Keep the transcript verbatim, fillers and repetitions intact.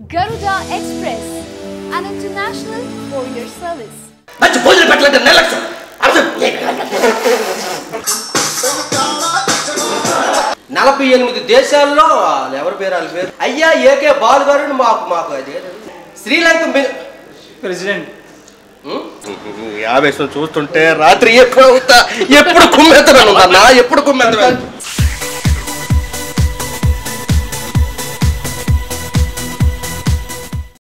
Garuda Express, an international courier service. మంచి భోజనం పెట్టాలంటే నెలక్షం నలభై ఎనిమిది దేశాల్లో ఎవరి పేరు వాళ్ళ పేరు అయ్యా ఏకే బాలు గారు మాకు మాకు అదే శ్రీలంక ప్రెసిడెంట్ ఆవేశం చూస్తుంటే రాత్రి ఎక్కువ అవుతా ఎప్పుడు కుమ్మెత్తను ఎప్పుడు కుమ్మెత్త